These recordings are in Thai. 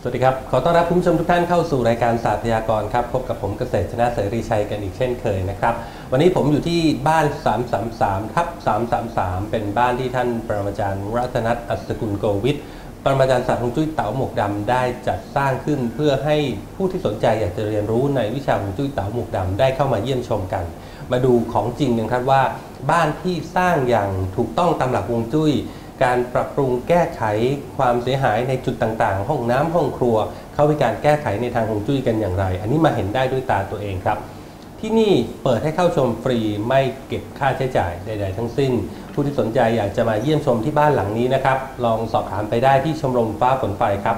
สวัสดีครับขอต้อนรับคุณผู้ชมทุกท่านเข้าสู่รายการศาสตร์พยากรณ์ครับพบกับผมเกษตรชนะเสรีชัยกันอีกเช่นเคยนะครับวันนี้ผมอยู่ที่บ้าน333/333เป็นบ้านที่ท่านปรมาจารย์รัตนัท อัศกุลโกวิทปรมาจารย์ศาสตร์ฮวงจุ้ยเต๋าหมวกดำได้จัดสร้างขึ้นเพื่อให้ผู้ที่สนใจอยากจะเรียนรู้ในวิชาฮวงจุ้ยเต๋าหมวกดำได้เข้ามาเยี่ยมชมกันมาดูของจริงกันครับว่าบ้านที่สร้างอย่างถูกต้องตามหลักฮวงจุ้ยการปรับปรุงแก้ไขความเสียหายในจุดต่างๆห้องน้ำห้องครัวเขามีการแก้ไขในทางฮวงจุ้ยกันอย่างไรอันนี้มาเห็นได้ด้วยตาตัวเองครับที่นี่เปิดให้เข้าชมฟรีไม่เก็บค่าใช้จ่ายใดๆทั้งสิ้นผู้ที่สนใจอยากจะมาเยี่ยมชมที่บ้านหลังนี้นะครับลองสอบถามไปได้ที่ชมรมฟ้าฝนไฟครับ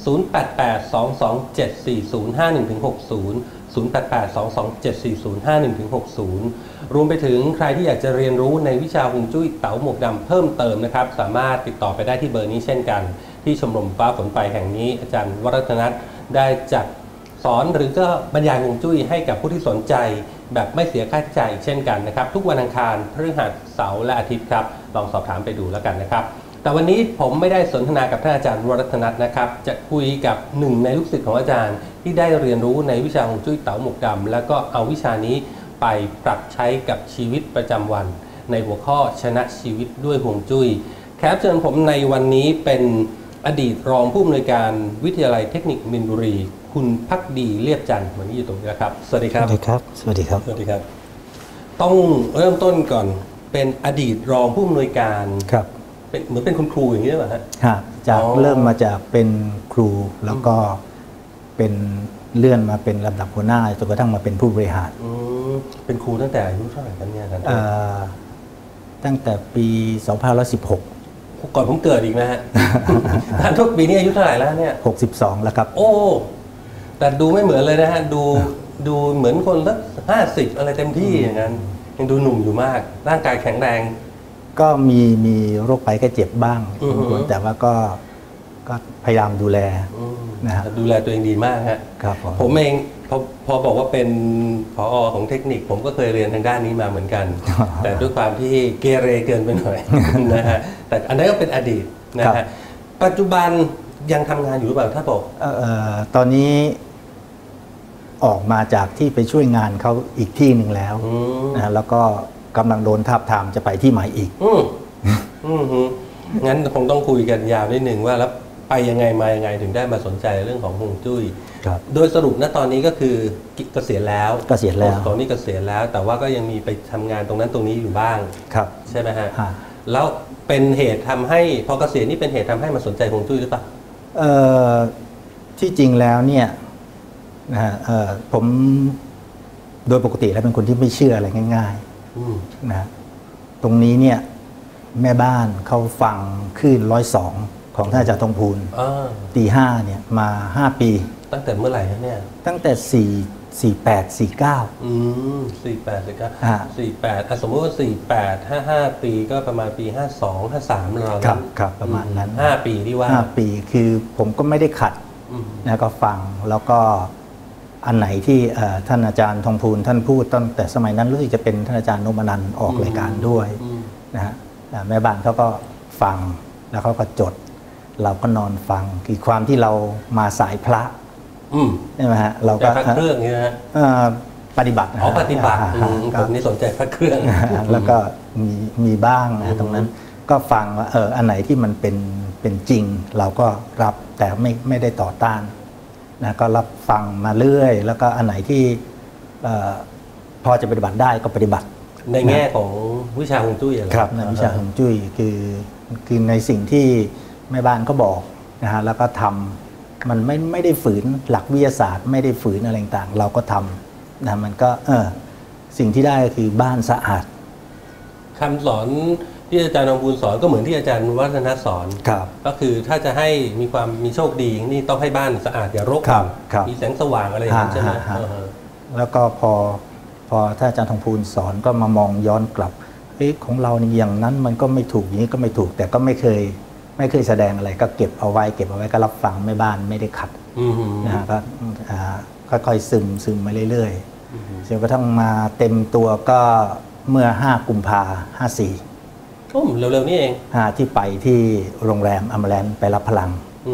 0882274051-60 0882274051-60 รวมไปถึงใครที่อยากจะเรียนรู้ในวิชาฮวงจุ้ยเต๋าหมวกดำเพิ่มเติมนะครับสามารถติดต่อไปได้ที่เบอร์นี้เช่นกันที่ชมรมฟ้าฝนไฟแห่งนี้อาจารย์วรัตนัทได้จัดสอนหรือก็บรรยายฮวงจุ้ยให้กับผู้ที่สนใจแบบไม่เสียค่าใช้จ่ายอีกเช่นกันนะครับทุกวันอังคารพฤหัสเสาร์และอาทิตย์ครับลองสอบถามไปดูแล้วกันนะครับแต่วันนี้ผมไม่ได้สนทนากับท่านอาจารย์วรัตนัทนะครับจะคุยกับหนึ่งในลูกศิษย์ของอาจารย์ที่ได้เรียนรู้ในวิชาฮวงจุ้ยเต๋าหมวกดำแล้วก็เอาวิชานี้ไปปรับใช้กับชีวิตประจำวันในหัวข้อชนะชีวิตด้วยฮวงจุ้ยแขกรับเชิญผมในวันนี้เป็นอดีตรองผู้อำนวยการวิทยาลัยเทคนิคมินบุรีคุณภักดีเลียบจันทร์วันนี้อยู่ตรงนี้แล้วครับสวัสดีครับสวัสดีครับสวัสดีครับสวัสดีครับต้องเริ่มต้นก่อนเป็นอดีตรองผู้อำนวยการครับเป็นเหมือนเป็นคุณครูอย่างนี้หรือเปล่าฮะจากเริ่มมาจากเป็นครูแล้วก็เป็นเลื่อนมาเป็นลำดับหัวหน้าจนกระทั่งมาเป็นผู้บริหารเป็นครูตั้งแต่อายุเท่าไหร่กันเนี่ยอาจารย์ตั้งแต่ปี2516 ก่อนผมเกิดอีกนะฮะ ท่านทุกปีนี้อายุเท่าไหร่แล้วเนี่ย 62แล้วครับโอ้แต่ดูไม่เหมือนเลยนะฮะดูเหมือนคนสัก50อะไรเต็มที่อย่างนั้นยังดูหนุ่มอยู่มากร่างกายแข็งแรงก็มีโรคภัยแค่เจ็บบ้างแต่ว่าก็พยายามดูแลนะฮะดูแลตัวเองดีมากฮะครับผมเองพอบอกว่าเป็นผอ.ของเทคนิคผมก็เคยเรียนทางด้านนี้มาเหมือนกัน แต่ด้วยความที่เกเรเกินไปหน่อย นะฮะแต่อันนั้นก็เป็นอดีตนะฮะปัจจุบันยังทำงานอยู่หรือเปล่าถ้าบอกตอนนี้ออกมาจากที่ไปช่วยงานเขาอีกที่หนึ่งแล้วนะแล้วก็กำลังโดนทาบทามจะไปที่ใหม่อีกงั้นคงต้องคุยกันยาวนิดหนึ่งว่าแล้วไปยังไงมายังไงถึงได้มาสนใจเรื่องของฮวงจุ้ยโดยสรุปณตอนนี้ก็คือเกษียณแล้วตอนนี้เกษียณแล้วแต่ว่าก็ยังมีไปทำงานตรงนั้นตรงนี้อยู่บ้างครับใช่ไหมฮะแล้วเป็นเหตุทำให้พอเกษียณนี่เป็นเหตุทำให้มาสนใจฮวงจุ้ยหรือเปล่าที่จริงแล้วเนี่ยนะฮะผมโดยปกติแล้วเป็นคนที่ไม่เชื่ออะไรง่ายๆนะตรงนี้เนี่ยแม่บ้านเขาฟังคลื่น102ของท่านอาจารย์ทองพูนตี5เนี่ยมา5ปีตั้งแต่เมื่อไหร่ครับเนี่ยตั้งแต่48 49 48สมมติว่า48 55ปีก็ประมาณปี52 53เราครับประมาณนั้น 5ปีที่ว่า 5ปีคือผมก็ไม่ได้ขัดนะก็ฟังแล้วก็อันไหนที่ท่านอาจารย์ทองพูนท่านพูดตั้งแต่สมัยนั้นรู้สึกจะเป็นท่านอาจารย์นพนันท์ออกรายการด้วยนะฮะแม่บ้านเขาก็ฟังแล้วเขาก็จดเราก็นอนฟังคือความที่เรามาสายพระใช่ไหมฮะเราก็พระเครื่องนี่นะปฏิบัติปฏิบัติผมนี่สนใจพระเครื่องแล้วก็มีบ้างนะตรงนั้นก็ฟังว่าอันไหนที่มันเป็นจริงเราก็รับแต่ไม่ได้ต่อต้านนะก็รับฟังมาเรื่อยแล้วก็อันไหนที่พอจะปฏิบัติได้ก็ปฏิบัติในแง่ของวิชาฮวงจุ้ยครับในวิชาฮวงจุ้ยคือในสิ่งที่แม่บ้านก็บอกนะฮะแล้วก็ทำมันไม่ได้ฝืนหลักวิทยาศาสตร์ไม่ได้ฝืนอะไรต่างเราก็ทำนะมันก็สิ่งที่ได้ก็คือบ้านสะอาดคำสอนที่อาจารย์ทองพูนสอนก็เหมือนที่อาจารย์วัฒนสอนก็คือถ้าจะให้มีโชคดีนี่ต้องให้บ้านสะอาดอย่ารกมีแสงสว่างอะไรอย่างนั้นใช่ไหมแล้วก็พอถ้าอาจารย์ทองพูนสอนก็มามองย้อนกลับของเรานี่อย่างนั้นมันก็ไม่ถูกอย่างนี้ก็ไม่ถูกแต่ก็ไม่เคยแสดงอะไรก็เก็บเอาไว้ก็รับฟังแม่บ้านไม่ได้ขัดนะฮะก็ค่อยๆซึมมาเรื่อยๆจนกระทั่งมาเต็มตัวก็เมื่อ5 กุมภาพันธ์ 54 เร็วๆนี่เองที่ไปที่โรงแรมอมแลนด์ไปรับพลัง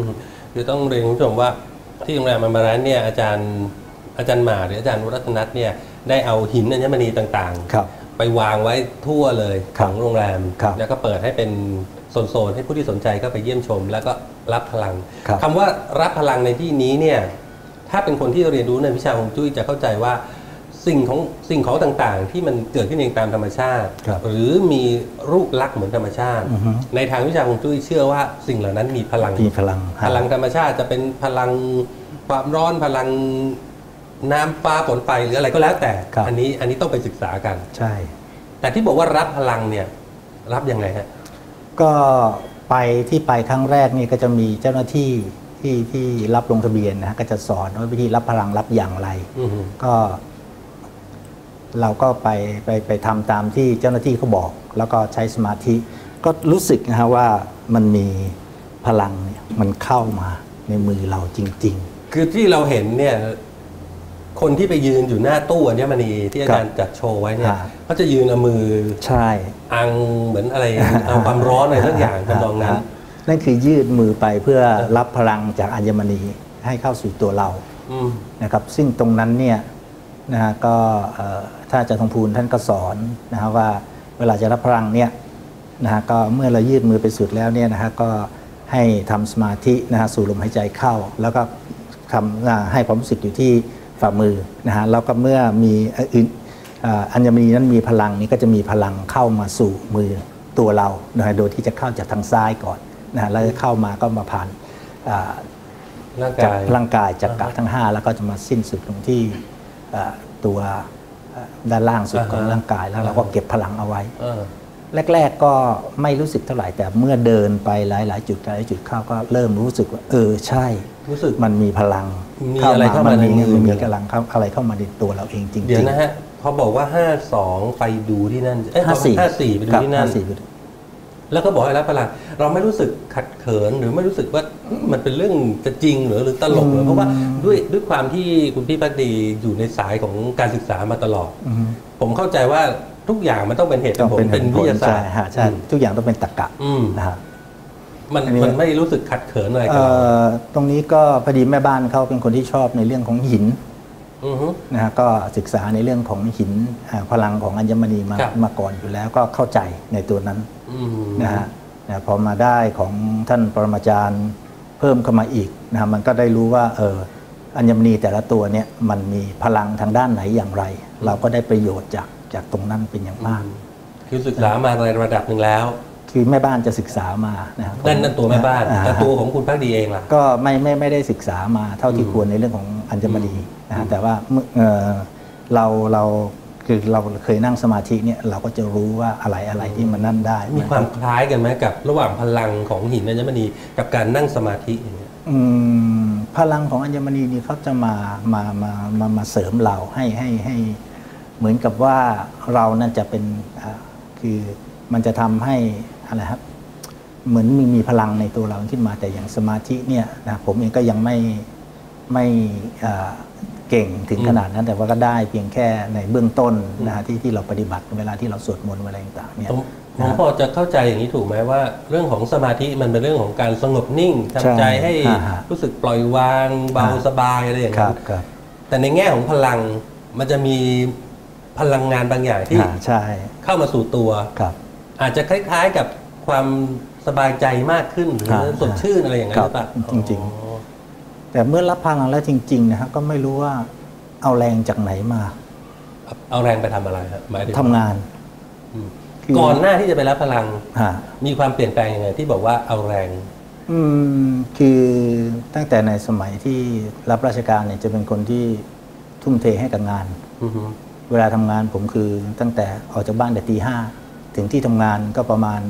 คือต้องเรียนคุณผู้ชมว่าที่โรงแรมอมรันเนี่ยอาจารย์หมาหรืออาจารย์วรัตนัทเนี่ยได้เอาหินอัญมณีต่างๆครับไปวางไว้ทั่วเลยขครับองโรงแรมครับแล้วก็เปิดให้เป็นโซนๆให้ผู้ที่สนใจก็ไปเยี่ยมชม แล้วก็รับพลังครับคำว่ารับพลังในที่นี้เนี่ยถ้าเป็นคนที่เรียนรู้ในวิชาฮวงจุ้ยจะเข้าใจว่าสิ่งของต่างๆ ที่มันเกิดขึ้นเองตามธรรมชาติครับหรือมีรูปลักษณ์เหมือนธรรมชาติอือฮึในทางวิชาฮวงจุ้ยเชื่อว่าสิ่งเหล่านั้นมีพลังมีพลังพลังธรรมชาติจะเป็นพลังความร้อนพลังน้ำฟ้าฝนไฟหรืออะไรก็แล้วแต่ครับอันนี้ต้องไปศึกษากันใช่แต่ที่บอกว่ารับพลังเนี่ยรับยังไงฮะก็ไปครั้งแรกนี่ก็จะมีเจ้าหน้าที่ที่รับลงทะเบียนนะฮะก็จะสอนว่าวิธีรับพลังรับอย่างไรอือฮึก็เราก็ไปทำตามที่เจ้าหน้าที่เขาบอก แล้วก็ใช้สมาธิ ก็รู้สึกนะฮะว่ามันมีพลังเนี่ยมันเข้ามาในมือเราจริงคือที่เราเห็นเนี่ยคนที่ไปยืนอยู่หน้าตู้อัญมณีที่อาจารย์จัดโชว์ไว้เนี่ยครับเขาจะยืนเอามือๆ ใช่อังเหมือนอะไรเอาความร้อนอะไรสักอย่างทำนองนั้นนั่นคือยืดมือไปเพื่อรับพลังจากอัญมณีให้เข้าสู่ตัวเราอืมนะครับซึ่งตรงนั้นเนี่ยนะฮะก็ถ้าอาจารย์ทองพูนท่านก็สอนนะฮะว่าเวลาจะรับพลังเนี่ยนะฮะก็เมื่อเรายืดมือไปสุดแล้วเนี่ยนะฮะก็ให้ทำสมาธินะฮะสู่ลมหายใจเข้า แล้วก็ทำให้ความรู้สึกอยู่ที่ฝ่ามือนะฮะแล้วก็เมื่อมีอัญมณีนั้นมีพลังนี้ก็จะมีพลังเข้ามาสู่มือตัวเรานะฮะโดยที่จะเข้าจากทางซ้ายก่อนนะฮะแล้วเข้ามาก็มาผ่านร่างจากกายร่างกายจากกะทั้ง 5 แล้วก็จะมาสิ้นสุดลงที่ตัวด้านล่างสุดของร่างกายแล้วเราก็เก็บพลังเอาไว้เออแรกๆก็ไม่รู้สึกเท่าไหร่แต่เมื่อเดินไปหลายๆจุดเข้าก็เริ่มรู้สึกว่าใช่รู้สึกมันมีพลังมีอะไรเข้ามาในมือมันมีพลังเข้าอะไรเข้ามาในตัวเราเองจริงๆเดี๋ยวนะฮะพอบอกว่า 52 ไปดูที่นั่น54ไปดูที่นั่น 54 แล้วก็บอกให้รับพลังเราไม่รู้สึกขัดเขินหรือไม่รู้สึกว่ามันเป็นเรื่องจะจริงหรือตลกหรือเพราะว่าด้วยความที่คุณพี่ภักดีอยู่ในสายของการศึกษามาตลอด ผมเข้าใจว่าทุกอย่างมันต้องเป็นเหตุต้องผลเป็นเป็นวิทยาศาสตร์ใช่ทุกอย่างต้องเป็นตรรกะอืมนะฮะมันไม่รู้สึกขัดเขินอะไรกับเราตรงนี้ก็พอดีแม่บ้านเขาเป็นคนที่ชอบในเรื่องของหินอือฮึนะฮะก็ศึกษาในเรื่องของหินพลังของอัญมณีมาครับมาก่อนอยู่แล้วก็เข้าใจในตัวนั้นอืมนะฮะพอมาได้ของท่านปรมาจารย์เพิ่มเข้ามาอีกนะฮะมันก็ได้รู้ว่าอัญมณีแต่ละตัวเนี่ยมันมีพลังทางด้านไหนอย่างไร เราก็ได้ประโยชน์จากตรงนั้นเป็นอย่างมากคือศึกษามาในระดับหนึ่งแล้วคือแม่บ้านจะศึกษามานะครับนั่นตัวแม่บ้านแต่ตัวของคุณภักดีเองล่ะก็ไม่ได้ศึกษามาเท่าที่ควรในเรื่องของอัญมณีนะฮะแต่ว่าเราคือเราเคยนั่งสมาธิเนี่ยเราก็จะรู้ว่าอะไรที่มันนั่นได้มีความคล้ายกันไหมกับระหว่างพลังของหินอัญมณีกับการนั่งสมาธิอย่างเงี้ยพลังของอัญมณีนี่เขาจะมาเสริมเราให้เหมือนกับว่าเรานั่นจะเป็นคือมันจะทำให้อะไรครับเหมือนมีพลังในตัวเราขึ้นมาแต่อย่างสมาธิเนี่ยนะผมเองก็ยังไม่เก่งถึงขนาดนั้นแต่ว่าก็ได้เพียงแค่ในเบื้องต้นนะฮะที่เราปฏิบัติเวลาที่เราสวดมนต์อะไรต่างๆเนี่ยผมพอจะเข้าใจอย่างนี้ถูกไหมว่า เรื่องของสมาธิมันเป็นเรื่องของการสงบนิ่งทำใจให้รู้สึกปล่อยวางเบาสบายอะไรอย่างนี้นแต่ในแง่ของพลังมันจะมีพลังงานบางอย่างที่เข้ามาสู่ตัวอาจจะคล้ายๆกับความสบายใจมากขึ้นหรือสดชื่นอะไรอย่างนั้นหรือเปล่าจริงๆแต่เมื่อรับพลังแล้วจริงๆนะครับก็ไม่รู้ว่าเอาแรงจากไหนมาเอาแรงไปทำอะไรครับหมายถึงทำงานก่อนหน้าที่จะไปรับพลังมีความเปลี่ยนแปลงยังไงที่บอกว่าเอาแรงคือตั้งแต่ในสมัยที่รับราชการเนี่ยจะเป็นคนที่ทุ่มเทให้กับงานเวลาทำงานผมคือตั้งแต่ออกจากบ้านแต่ตี 5ถึงที่ทำงานก็ประมาณ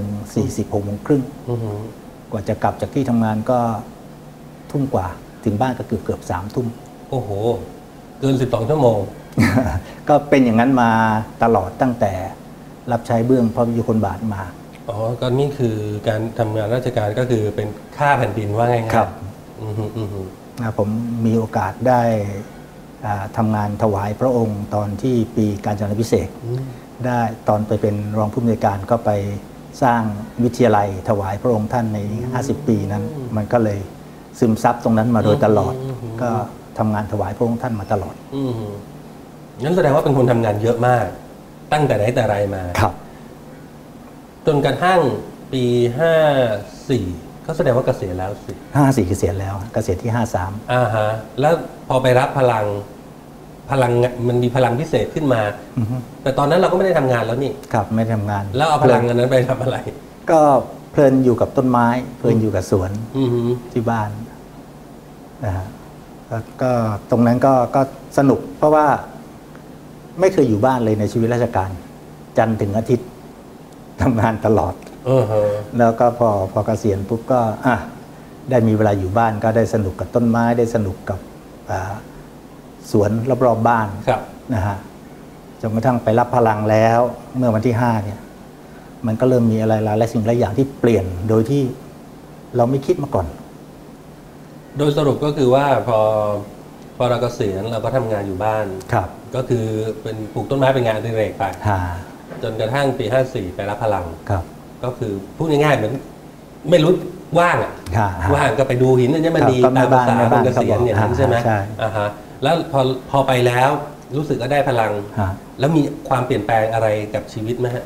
6:40 6:30กว่าจะกลับจากที่ทำงานก็ทุ่มกว่าถึงบ้านก็เกือบ3 ทุ่มโอ้โหเกิน12 ชั่วโมงก็เป็นอย่างนั้นมาตลอดตั้งแต่รับใช้เบื้องพระยุคลบาทมาอ๋อก็นี่คือการทำงานราชการก็คือเป็นข้าแผ่นดินว่าไงครับผมมีโอกาสได้ทำงานถวายพระองค์ตอนที่ปีการจนาภิเษกได้ตอนไปเป็นรองผู้อำนวยการก็ไปสร้างวิทยาลัยถวายพระองค์ท่านใน50 ปีนั้นมันก็เลยซึมซับตรงนั้นมาโดยตลอด ก็ทำงานถวายพระองค์ท่านมาตลอดงั้นแสดงว่าเป็นคนทำงานเยอะมาก ตั้งแต่ไหนแต่ไรมาครับจนกระทั่งปี 54ก็แสดงว่าเกษียณแล้วสิ 54เกษียณแล้วเกษียณที่53 ฮะแล้วพอไปรับพลังมันมีพลังพิเศษขึ้นมา แต่ตอนนั้นเราก็ไม่ได้ทำงานแล้วนี่ครับไม่ได้ทำงานแล้วเอาพลังอันนั้นไปทำอะไรก็เพลินอยู่กับต้นไม้เพลินอยู่กับสวนที่บ้านนะฮะก็ตรงนั้นก็สนุกเพราะว่าไม่เคยอยู่บ้านเลยในชีวิตราชการจันทร์ถึงอาทิตย์ทำงานตลอดแล้วก็พอเกษียณปุ๊บก็ได้มีเวลาอยู่บ้านก็ได้สนุกกับต้นไม้ได้สนุกกับสวนรอบๆบ้านนะฮะจนกระทั่งไปรับพลังแล้วเมื่อวันที่5เนี่ยมันก็เริ่มมีอะไรหลายสิ่งหลายอย่างที่เปลี่ยนโดยที่เราไม่คิดมาก่อนโดยสรุปก็คือว่าพอเราเกษียณเราก็ทำงานอยู่บ้านครับก็คือเป็นปลูกต้นไม้เป็นงานอดิเรกไปจนกระทั่งปี54ไปรับพลังครับก็คือพูดง่ายๆเหมือนไม่รู้ว่างว่างก็ไปดูหินอัญมณีตามภาษาคนเกษียณเนี่ยใช่ไหมแล้วพอไปแล้วรู้สึกก็ได้พลังแล้วมีความเปลี่ยนแปลงอะไรกับชีวิตไหมฮะ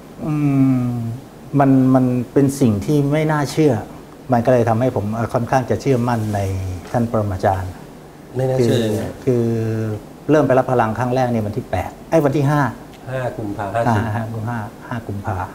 มันเป็นสิ่งที่ไม่น่าเชื่อมันก็เลยทำให้ผมค่อนข้างจะเชื่อมั่นในท่านปรมาจารย์ไม่น่าเชื่อคือเริ่มไปรับพลังครั้งแรกเนี่ยวันที่8วันที่5 กุมภาพันธ์ 5กุมภา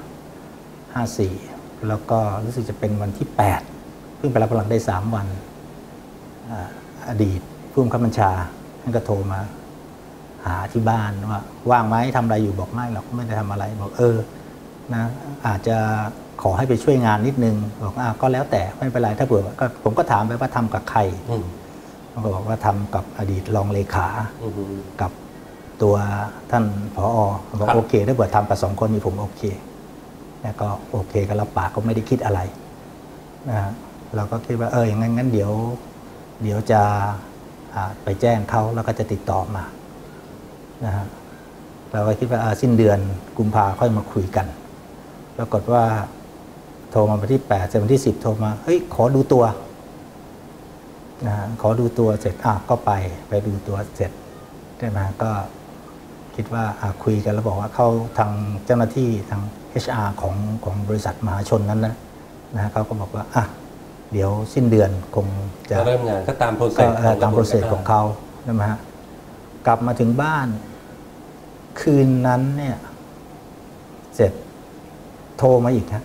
54แล้วก็รู้สึกจะเป็นวันที่8เพิ่งไปรับพลังได้3วันอดีตผู้บังคับบัญชาท่านก็โทรมาหาที่บ้านว่าว่างไหมทำอะไรอยู่บอกไม่หรอกไม่ได้ทำอะไรบอกนะอาจจะขอให้ไปช่วยงานนิดนึงบอกก็แล้วแต่ไม่เป็นไรถ้าเผื่อผมก็ถามไปว่าทำกับใครเขาบอกว่าทำกับอดีตรองเลขากับตัวท่านผอ.บอกโอเคถ้าเผื่อทำกับ2 คนนี้ผมโอเคแล้วก็โอเคก็รับปากก็ไม่ได้คิดอะไรนะเราก็คิดว่าอย่างงั้นเดี๋ยวจะไปแจ้งเขาแล้วก็จะติดต่อมานะฮะเราก็คิดว่าสิ้นเดือนกุมภาค่อยมาคุยกันปรากฏว่าโทรมาวันที่8เสร็จวันที่10โทรมาขอดูตัวนะฮะขอดูตัวเสร็จก็ไปดูตัวเสร็จใช่ไหมก็คิดว่าคุยกันแล้วบอกว่าเขาทางเจ้าหน้าที่ทาง HR ของบริษัทมหาชนนั้นนะเขาก็บอกว่าเดี๋ยวสิ้นเดือนคงจะเริ่มงานก็ตามโปรเซสของเขาใช่ไหมฮะกลับมาถึงบ้านคืนนั้นเนี่ยเสร็จโทรมาอีกฮะ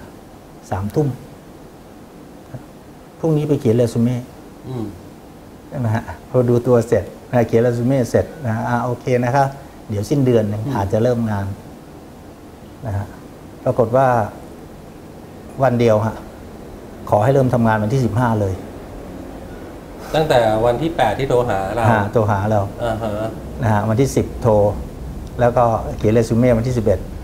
3 ทุ่มพรุ่งนี้ไปเขียนเรซูเม่ใช่ไหมฮะพอดูตัวเสร็จเขียนเรซูเม่เสร็จโอเคนะครับเดี๋ยวสิ้นเดือนอาจจะเริ่มงานนะฮะปรากฏว่าวันเดียวฮะขอให้เริ่มทำงานวันที่15เลยตั้งแต่วันที่8ที่โทรหาเรานะฮะวันที่10โทรแล้วก็เขียนเรซูเม่วันที่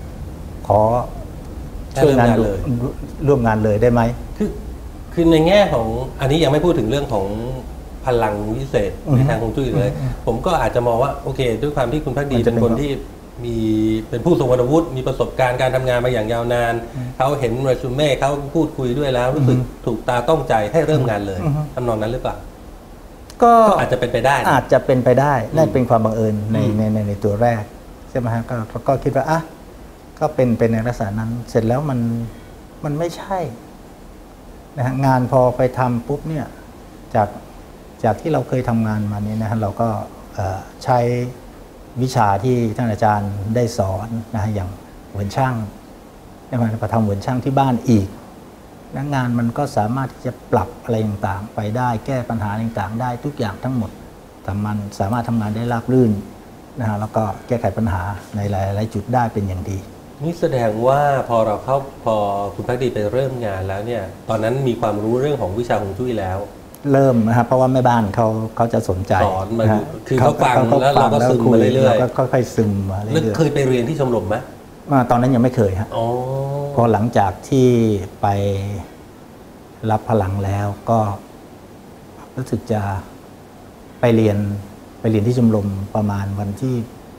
11ขอช่วยงานร่วมงานเลยได้ไหมคือในแง่ของอันนี้ยังไม่พูดถึงเรื่องของพลังวิเศษในทางฮวงจุ้ยเลยผมก็อาจจะมองว่าโอเคด้วยความที่คุณภักดีเป็นคนที่เป็นผู้ทรงคุณวุฒิมีประสบการณ์การทำงานมาอย่างยาวนานเขาเห็นเรซูเม่เขาพูดคุยด้วยแล้วรู้สึกถูกตาต้องใจให้เริ่มงานเลยทำนองนั้นหรือเปล่าก็อาจจะเป็นไปได้อาจจะเป็นไปได้นั่นเป็นความบังเอิญในตัวแรกใช่ไหมฮะก็คิดว่าก็เป็นในลักษณะนั้นเสร็จแล้วมันไม่ใช่นะฮะงานพอไปทำปุ๊บเนี่ยจากที่เราเคยทำงานมานี้นะฮะเราก็ใช้วิชาที่ท่านอาจารย์ได้สอนนะฮะอย่างเหมือนช่างได้มาทำเหมือนช่างที่บ้านอีกงานมันก็สามารถที่จะปรับอะไรต่างๆไปได้แก้ปัญหาต่างๆได้ทุกอย่างทั้งหมดแต่มันสามารถทำงานได้ราบรื่นนะฮะแล้วก็แก้ไขปัญหาในหลายๆจุดได้เป็นอย่างดีนี่แสดงว่าพอคุณภักดีไปเริ่มงานแล้วเนี่ยตอนนั้นมีความรู้เรื่องของวิชาฮวงจุ้ยแล้วเริ่มนะครับเพราะว่าแม่บ้านเขาจะสนใจสอนมาคือเขาฟังแล้วเราก็ซึมมาเรื่อยๆก็ค่อยๆซึมมาเรื่อยๆเคยไปเรียนที่ชมรมไหมตอนนั้นยังไม่เคยฮะพอหลังจากที่ไปรับพลังแล้วก็รู้สึกจะไปเรียนที่ชมรมประมาณวันที่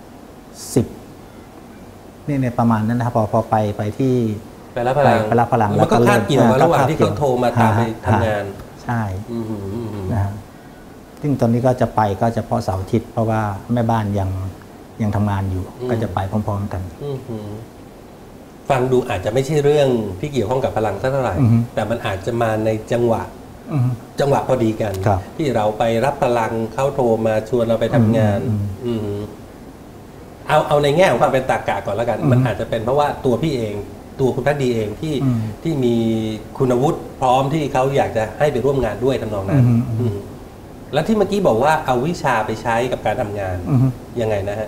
10นี่ประมาณนั้นนะครับพอไปที่ไปรับพลังแล้วก็คาบเกี่ยวระหว่างที่เขาโทรมาตามไปทำงานใช่ใต้นะฮะซึ่งตอนนี้ก็จะไปก็เฉพาะเสาร์อาทิตย์เพราะว่าแม่บ้านยังทำงานอยู่ก็จะไปพร้อมๆกันฟังดูอาจจะไม่ใช่เรื่องที่เกี่ยวข้องกับพลังสักเท่าไหร่แต่มันอาจจะมาในจังหวะพอดีกันที่เราไปรับพลังเขาโทรมาชวนเราไปทำงานเอาในแง่ของความเป็นตรรกะก่อนแล้วกันมันอาจจะเป็นเพราะว่าตัวพี่เองตัวคุณพักดีเองที่มีคุณวุฒิพร้อมที่เขาอยากจะให้ไปร่วมงานด้วยทำนองนั้นแล้วที่เมื่อกี้บอกว่าเอาวิชาไปใช้กับการทำงานยังไงนะฮะ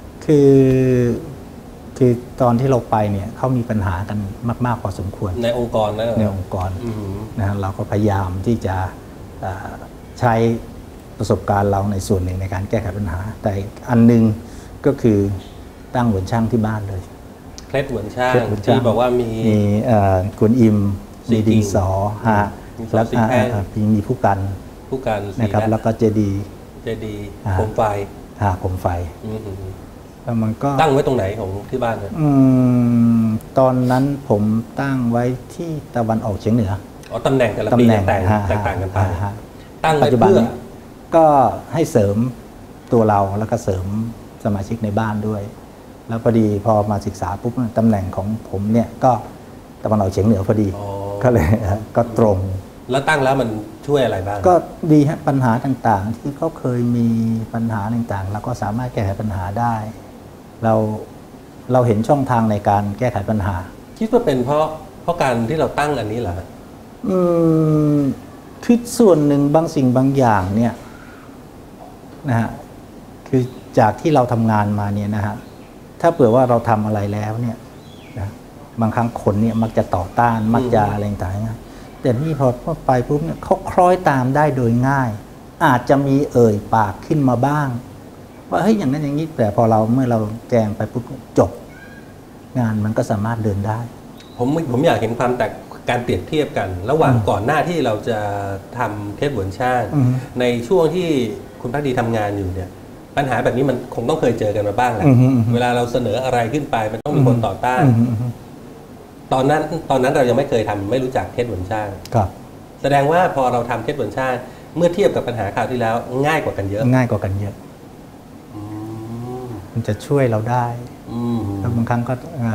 คือตอนที่เราไปเนี่ยเขามีปัญหากันมากๆพอสมควรในองค์กรนะในองค์กรนะฮะเราก็พยายามที่จะใช้ประสบการณ์เราในส่วนหนึ่งในการแก้ไขปัญหาแต่อันนึงก็คือตั้งเหวนช่างที่บ้านเลยเคล็ดเหวนช่างที่บอกว่ามีกุนอิมมีดินสอแล้วมีผู้กันนะครับแล้วก็เจดีโคมไฟโคมไฟแล้วมันก็ตั้งไว้ตรงไหนของที่บ้านเนี่ยตอนนั้นผมตั้งไว้ที่ตะวันออกเฉียงเหนือตำแหน่งแต่ละปีแตกต่างกันไปตั้งไว้เพื่อก็ให้เสริมตัวเราแล้วก็เสริมสมาชิกในบ้านด้วยแล้วพอดีพอมาศึกษาปุ๊บตำแหน่งของผมเนี่ยก็ตะวันออกเฉียงเหนือพอดีก็เลยก็ตรงแล้วตั้งแล้วมันช่วยอะไรบ้างก็ดีฮะปัญหาต่างๆที่เขาเคยมีปัญหาต่างๆแล้วก็สามารถแก้ไขปัญหาได้เราเห็นช่องทางในการแก้ไขปัญหาคิดว่าเป็นเพราะการที่เราตั้งอันนี้เหรอคือส่วนหนึ่งบางสิ่งบางอย่างเนี่ยนะฮะคือจากที่เราทำงานมาเนี่ยนะฮะถ้าเผื่อว่าเราทำอะไรแล้วเนี่ยนะบางครั้งคนเนี่ยมักจะต่อต้านมักจะอะไรต่างๆแต่นี่พอไปปุ๊บเนี่ยเขาคล้อยตามได้โดยง่ายอาจจะมีเอ่ยปากขึ้นมาบ้างว่าเฮ้ยอย่างนั้นอย่างนี้แต่พอเมื่อเราแจ้งไปปุ๊บจบงานมันก็สามารถเดินได้ผมอยากเห็นความการเปรียบเทียบกันระหว่างก่อนหน้าที่เราจะทำเคสเหวนช่างในช่วงที่คุณพักดีทำงานอยู่เนี่ยปัญหาแบบนี้มันคงต้องเคยเจอกันมาบ้างแหละเวลาเราเสนออะไรขึ้นไปมันต้องมีคนต่อต้านตอนนั้นเรายังไม่เคยทำไม่รู้จักเคสเหวนช่างแสดงว่าพอเราทำเคสเหวนช่างเมื่อเทียบกับปัญหาคราวที่แล้วง่ายกว่ากันเยอะมันจะช่วยเราได้แล้วบางครั้งก็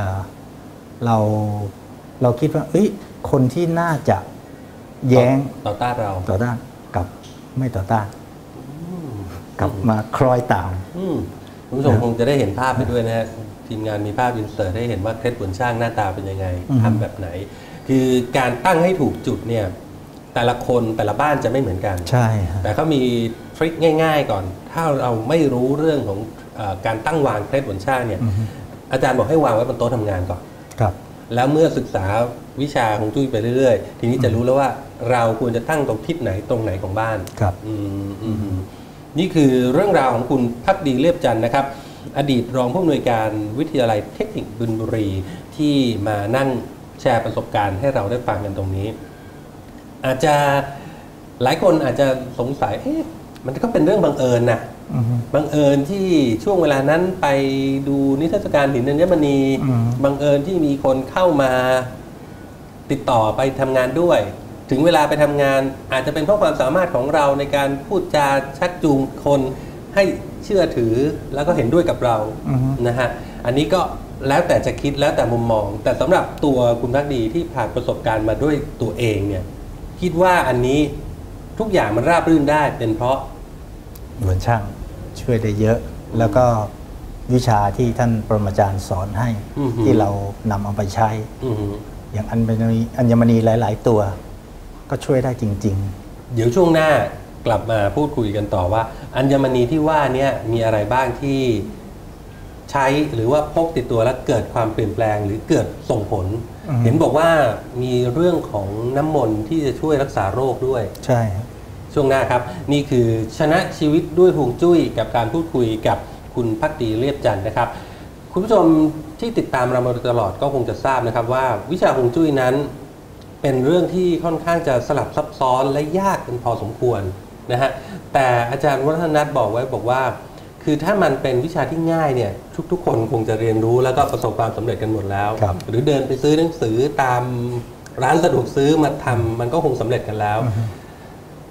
เราคิดว่าคนที่น่าจะแย้งต่อต้านกับไม่ต่อต้านกลับมาคล้อยตามคุณผู้ชมคงจะได้เห็นภาพไปด้วยนะฮะทีมงานมีภาพอินเสิร์ตให้เห็นว่าเคล็ดเหวนช่างหน้าตาเป็นยังไงทำแบบไหนคือการตั้งให้ถูกจุดเนี่ยแต่ละคนแต่ละบ้านจะไม่เหมือนกันใช่แต่เขามีทริคง่ายๆก่อนถ้าเราไม่รู้เรื่องของการตั้งวางเคล็ดเหวนช่างเนี่ยอาจารย์บอกให้วางไว้บนโต๊ะทำงานก่อนแล้วเมื่อศึกษาวิชาของจุ้ยไปเรื่อยๆทีนี้จะรู้แล้วว่าเราควรจะตั้งตรงทิศไหนตรงไหนของบ้านนี่คือเรื่องราวของคุณภักดีเลียบจันทร์นะครับอดีตรองผู้อำนวยการวิทยาลัยเทคนิคบินบุรีที่มานั่งแชร์ประสบการณ์ให้เราได้ฟังกันตรงนี้อาจจะหลายคนอาจจะสงสัยมันก็เป็นเรื่องบังเอิญนะบังเอิญที่ช่วงเวลานั้นไปดูนิทรรศการหินอัญมณีบังเอิญที่มีคนเข้ามาติดต่อไปทำงานด้วยถึงเวลาไปทำงานอาจจะเป็นเพราะความสามารถของเราในการพูดจาชักจูงคนให้เชื่อถือแล้วก็เห็นด้วยกับเรานะฮะอันนี้ก็แล้วแต่จะคิดแล้วแต่มุมมองแต่สำหรับตัวคุณภักดีที่ผ่านประสบการณ์มาด้วยตัวเองเนี่ยคิดว่าอันนี้ทุกอย่างมันราบรื่นได้เป็นเพราะเหวนช่างช่วยได้เยอะแล้วก็วิชาที่ท่านปรมาจารย์สอนให้ที่เรานำเอาไปใช้อย่างอัญมณีหลายๆตัวก็ช่วยได้จริงๆเดี๋ยวช่วงหน้ากลับมาพูดคุยกันต่อว่าอัญมณีที่ว่านี้มีอะไรบ้างที่ใช้หรือว่าพกติดตัวแล้วเกิดความเปลี่ยนแปลงหรือเกิดส่งผลเห็นบอกว่ามีเรื่องของน้ำมนต์ที่จะช่วยรักษาโรคด้วยใช่ช่วงหน้าครับนี่คือชนะชีวิตด้วยฮวงจุ้ยกับการพูดคุยกับคุณภักดีเลียบจันทร์นะครับคุณผู้ชมที่ติดตามเรามาตลอดก็คงจะทราบนะครับว่าวิชาฮวงจุ้ยนั้นเป็นเรื่องที่ค่อนข้างจะสลับซับซ้อนและยากเป็นพอสมควรนะฮะแต่อาจารย์วัฒนนัทบอกว่าคือถ้ามันเป็นวิชาที่ง่ายเนี่ยทุกคนคงจะเรียนรู้แล้วก็ประสบความสำเร็จกันหมดแล้วหรือเดินไปซื้อหนังสือตามร้านสะดวกซื้อมาทำมันก็คงสำเร็จกันแล้ว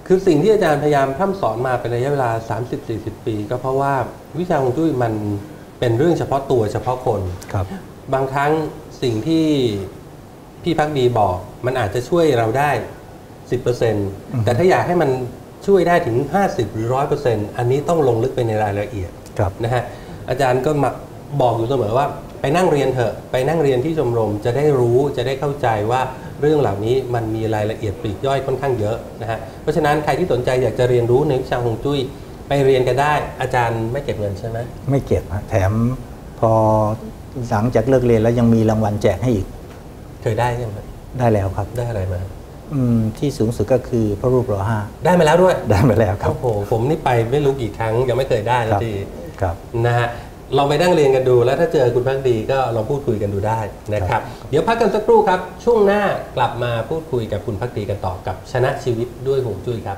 คือสิ่งที่อาจารย์พยายามพร่ำสอนมาเป็นระยะเวลา 30-40 ปี ก็เพราะว่าวิชาฮวงจุ้ยมันเป็นเรื่องเฉพาะตัวเฉพาะคนครับบางครั้งสิ่งที่พี่ภักดีบอกมันอาจจะช่วยเราได้ 10% แต่ถ้าอยากให้มันช่วยได้ถึง 50 หรือ 100% อันนี้ต้องลงลึกไปในรายละเอียดนะฮะอาจารย์ก็มาบอกอยู่เสมอว่าไปนั่งเรียนเถอะไปนั่งเรียนที่ชมรมจะได้รู้จะได้เข้าใจว่าเรื่องเหล่านี้มันมีรายละเอียดปลีกย่อยค่อนข้างเยอะนะฮะเพราะฉะนั้นใครที่สนใจอยากจะเรียนรู้ในวิชาฮวงจุ้ยไปเรียนกันได้อาจารย์ไม่เก็บเงินใช่ไหมไม่เก็บแถมพอหลังจากเลิกเรียนแล้วยังมีรางวัลแจกให้อีกเคยได้ยังไงได้แล้วครับได้อะไรมาที่สูงสุดก็คือพระรูปร.5 ได้มาแล้วด้วยได้มาแล้วครับโอ้โหผมนี่ไปไม่รู้กี่ครั้งยังไม่เคยได้นะทีครับนะฮะลองไปนั่งเรียนกันดูแล้วถ้าเจอคุณภักดีก็ลองพูดคุยกันดูได้นะครับเดี๋ยวพักกันสักครู่ครับช่วงหน้ากลับมาพูดคุยกับคุณภักดีกันต่อกับชนะชีวิตด้วยฮวงจุ้ยครับ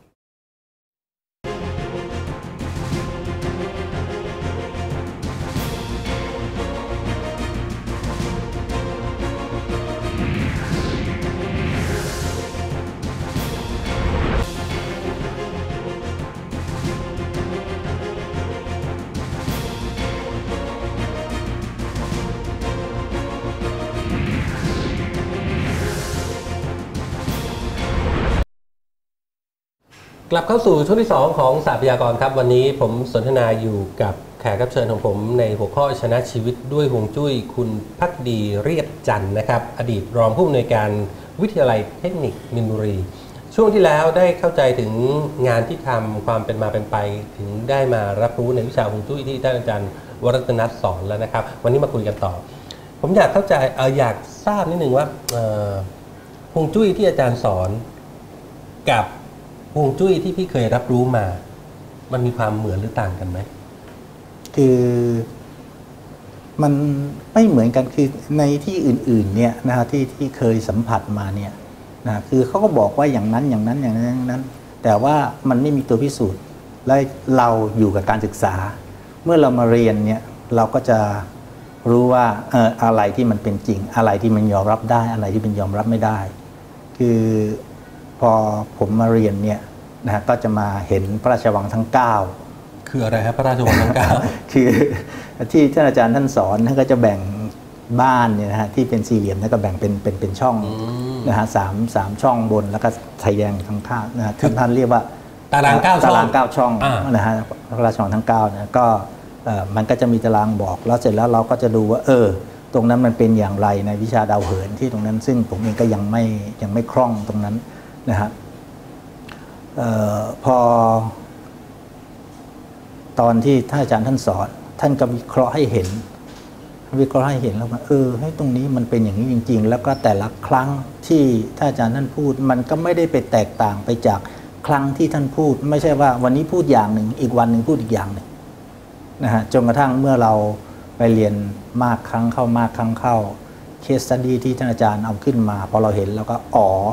กลับเข้าสู่ช่วงที่2ของศาสตร์พยากรณ์ครับวันนี้ผมสนทนาอยู่กับแขกรับเชิญของผมในหัวข้อชนะชีวิตด้วยฮวงจุ้ยคุณภักดีเรียบจันทร์นะครับอดีตรองผู้อำนวยการวิทยาลัยเทคนิคมินบุรีช่วงที่แล้วได้เข้าใจถึงงานที่ทำความเป็นมาเป็นไปถึงได้มารับรู้ในวิชาฮวงจุ้ยที่ท่านอาจารย์วรัตนัทสอนแล้วนะครับวันนี้มาคุยกันต่อผมอยากเข้าใจอยากทราบนิดนึงว่าฮวงจุ้ยที่อาจารย์สอนกับฮวงจุ้ยที่พี่เคยรับรู้มามันมีความเหมือนหรือต่างกันไหมคือมันไม่เหมือนกันคือในที่อื่นๆเนี่ยนะฮะที่เคยสัมผัสมาเนี่ยนะคือเขาก็บอกว่าอย่างนั้นอย่างนั้นอย่างนั้นอย่างนั้นแต่ว่ามันไม่มีตัวพิสูจน์และเราอยู่กับการศึกษาเมื่อเรามาเรียนเนี่ยเราก็จะรู้ว่าอะไรที่มันเป็นจริงอะไรที่มันยอมรับได้อะไรที่เป็นยอมรับไม่ได้คือพอผมมาเรียนเนี่ยนะก็จะมาเห็นพระราชวังทั้ง9 คืออะไรครับพระราชวังทั้ง9 คือที่ท่านอาจารย์ท่านสอนท่านก็จะแบ่งบ้านเนี่ยนะฮะที่เป็นสี่เหลี่ยมแล้วก็แบ่งเป็นช่องนะฮะสามช่องบนแล้วก็ทะแยงทั้งข้างนะท่านเรียกว่าตาราง9ช่องตาราง9ช่องนะฮะพระราชวังทั้ง9เนี่ยก็มันก็จะมีตารางบอกแล้วเสร็จแล้วเราก็จะดูว่าตรงนั้นมันเป็นอย่างไรในวิชาดาวเหินที่ตรงนั้นซึ่งผมเองก็ยังไม่คล่องตรงนั้นนะฮะพอตอนที่ท่านอาจารย์ท่านสอนท่านก็วิเคราะห์ให้เห็นแล้วว่าให้ตรงนี้มันเป็นอย่างนี้จริงๆแล้วก็แต่ละครั้งที่ท่านอาจารย์ท่านพูดมันก็ไม่ได้ไปแตกต่างไปจากครั้งที่ท่านพูดไม่ใช่ว่าวันนี้พูดอย่างหนึ่งอีกวันหนึ่งพูดอีกอย่างหนึ่งนะฮะจนกระทั่งเมื่อเราไปเรียนมากครั้งเข้าเคสสตัดดี้ที่ท่านอาจารย์เอาขึ้นมาพอเราเห็นแล้วก็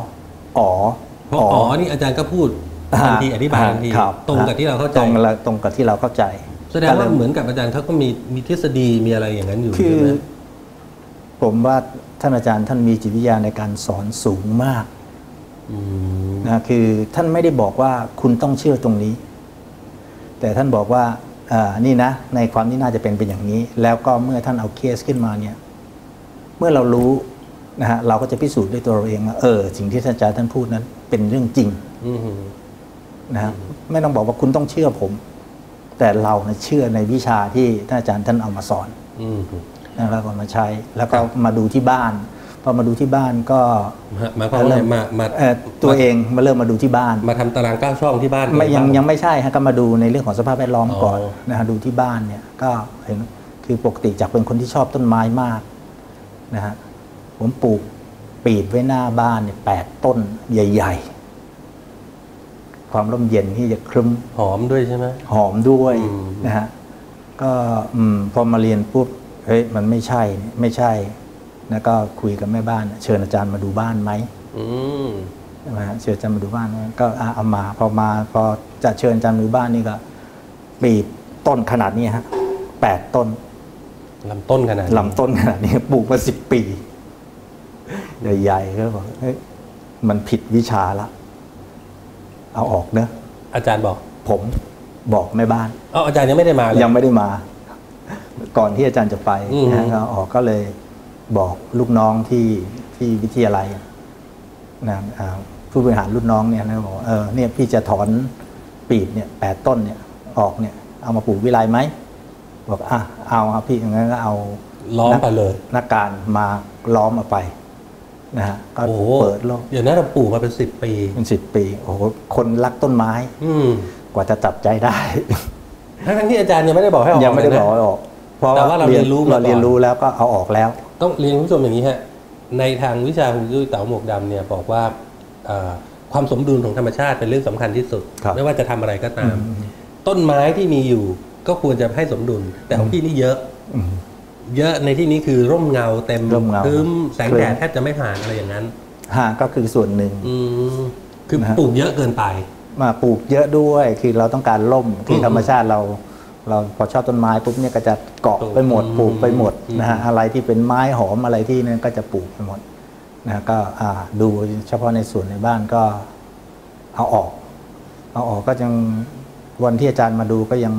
นี่อาจารย์ก็พูดทันทีอธิบายทันทีตรงกับที่เราเข้าใจตรงกับที่เราเข้าใจแสดงว่าเหมือนกับอาจารย์เขาก็มีทฤษฎีมีอะไรอย่างนั้นอยู่ใช่ไหมผมว่าท่านอาจารย์ท่านมีจิตวิทยาในการสอนสูงมากนะคือท่านไม่ได้บอกว่าคุณต้องเชื่อตรงนี้แต่ท่านบอกว่านี่นะในความที่น่าจะเป็นอย่างนี้แล้วก็เมื่อท่านเอาเคสขึ้นมาเนี่ยเมื่อเรารู้นะฮะเราก็จะพิสูจน์ด้วยตัวเราเองว่าสิ่งที่ท่านอาจารย์ท่านพูดนั้นเป็นเรื่องจริงนะฮะไม่ต้องบอกว่าคุณต้องเชื่อผมแต่เราเชื่อในวิชาที่ท่านอาจารย์ท่านเอามาสอนแล้วก็มาใช้แล้วก็มาดูที่บ้านพอมาดูที่บ้านก็เริ่มมาตัวเองมาเริ่มมาดูที่บ้านมาทำตาราง9ช่องที่บ้านยังไม่ใช่ฮะก็มาดูในเรื่องของสภาพแวดล้อมก่อนนะฮะดูที่บ้านเนี่ยก็เห็นคือปกติจากเป็นคนที่ชอบต้นไม้มากนะฮะผมปลูกปีดไว้หน้าบ้านเนี่ย8 ต้นใหญ่ๆความร่มเย็นที่จะครึ้มหอมด้วยใช่ไหมหอมด้วยนะฮะก็พอมาเรียนปุ๊บมันไม่ใช่แล้วก็คุยกับแม่บ้านเชิญอาจารย์มาดูบ้านไหมใช่ไหมเชิญอาจารย์มาดูบ้านก็เอามาพอจะเชิญอาจารย์มาดูบ้านนี่ก็ปีดต้นขนาดนี้ฮะ8 ต้นลำต้นขนาดนี้ปลูกมา10 ปีใหญ่ๆก็บอกมันผิดวิชาละเอาออกเนอะอาจารย์บอกผมบอกแม่บ้านอาจารย์ยังไม่ได้มาเลยยังไม่ได้มา ก่อนที่อาจารย์จะไปนะเอาออกก็เลยบอกลูกน้องที่วิทยาลัยนะผู้บริหารรุ่นน้องเนี่ยนะบอกเนี่ยพี่จะถอนปีบเนี่ย8 ต้นเนี่ยออกเนี่ยเอามาปลูกวิไลไหมบอกเอาครับพี่งั้นก็เอาล้อมไปเลยนักการมาล้อมเอาไปนะฮะก็เปิดโลกเดี๋ยวนั้นเราปลูกมาเป็น10 ปีเป็น10 ปีโอ้โหคนรักต้นไม้ กว่าจะจับใจได้ทั้งที่อาจารย์ยังไม่ได้บอกให้ออกยังไม่ได้บอกให้ออกเพราะแต่ว่าเราเรียนรู้เราเรียนรู้แล้วก็เอาออกแล้วต้องเรียนคุณผู้ชมอย่างนี้ฮะในทางวิชาฮวงจุ้ยเต๋าหมวกดำเนี่ยบอกว่าความสมดุลของธรรมชาติเป็นเรื่องสำคัญที่สุด ไม่ว่าจะทำอะไรก็ตาม ต้นไม้ที่มีอยู่ก็ควรจะให้สมดุล แต่ของพี่นี่เยอะเยอะในที่นี้คือร่มเงาเต็มพื้นแสงแดดแทบจะไม่ผ่านอะไรอย่างนั้นก็คือส่วนหนึ่งคือปลูกเยอะเกินไปมาปลูกเยอะด้วยคือเราต้องการร่มที่ธรรมชาติเราพอชอบต้นไม้ปุ๊บเนี่ยก็จะเกาะไปหมดปลูกไปหมดนะฮะอะไรที่เป็นไม้หอมอะไรที่นั่นก็จะปลูกไปหมดนะก็ดูเฉพาะในส่วนในบ้านก็เอาออกก็ยังวันที่อาจารย์มาดูก็ยัง